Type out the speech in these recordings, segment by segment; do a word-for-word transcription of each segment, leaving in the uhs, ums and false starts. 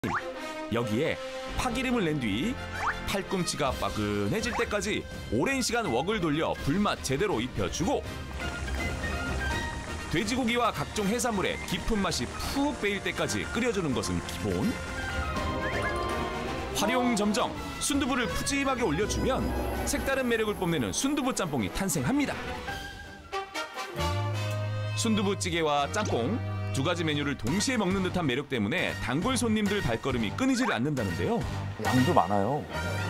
여기에 파기름을 낸 뒤 팔꿈치가 빠근해질 때까지 오랜 시간 웍을 돌려 불맛 제대로 입혀주고 돼지고기와 각종 해산물의 깊은 맛이 푹 배일 때까지 끓여주는 것은 기본. 활용점정 순두부를 푸짐하게 올려주면 색다른 매력을 뽐내는 순두부 짬뽕이 탄생합니다. 순두부찌개와 짬뽕 두 가지 메뉴를 동시에 먹는 듯한 매력 때문에 단골 손님들 발걸음이 끊이질 않는다는데요. 양도 많아요.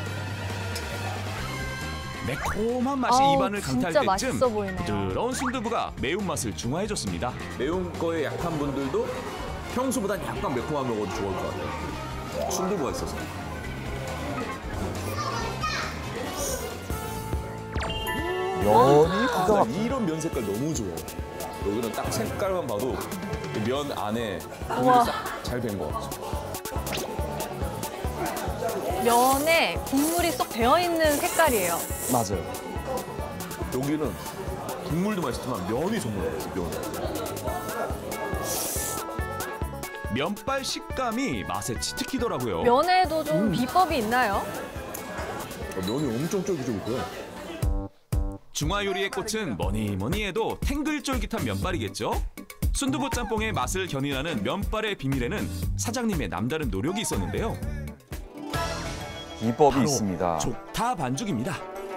매콤한 맛이 아우, 입안을 강타할 진짜 때쯤 맛있어 보이네요. 부드러운 순두부가 매운맛을 중화해줬습니다. 매운 거에 약한 분들도 평소보단 약간 매콤한 거 먹어도 좋을 것 같아요. 순두부가 있어서. 면이 아, 기가 나 막 이런 면 색깔 너무 좋아. 여기는 딱 색깔만 봐도 면 안에 우와. 국물이 잘 된 것 같아. 면에 국물이 쏙 배어있는 색깔이에요. 맞아요. 여기는 국물도 맛있지만 면이 정말 맛있어, 면. 면발 식감이 맛에 치트키더라고요. 면에도 좀 음. 비법이 있나요? 아, 면이 엄청 쫄깃쫄깃해. 중화 요리의 꽃은 뭐니 뭐니 해도 탱글쫄깃한 면발이겠죠? 순두부 짬뽕의 맛을 견인하는 면발의 비밀에는 사장님의 남다른 노력이 있었는데요. 비법이 바로 있습니다. 족타 반죽입니다.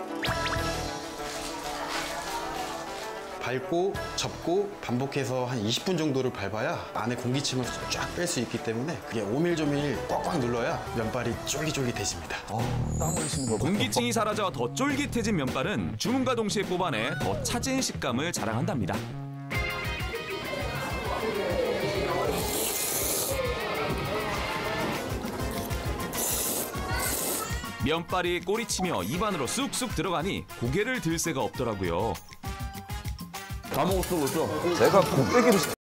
밟고 접고 반복해서 한 이십 분 정도를 밟아야 안에 공기침을 쫙 뺄 수 있기 때문에 그게 오밀조밀 꽉꽉 눌러야 면발이 쫄깃쫄깃해집니다. 아, 땀 흘리시는 거 공기층이 사라져 더 쫄깃해진 면발은 주문과 동시에 뽑아내 더 차진 식감을 자랑한답니다. 면발이 꼬리치며 입안으로 쑥쑥 들어가니 고개를 들 새가 없더라고요. 다 먹었어, 벌써. 제가 곱빼기를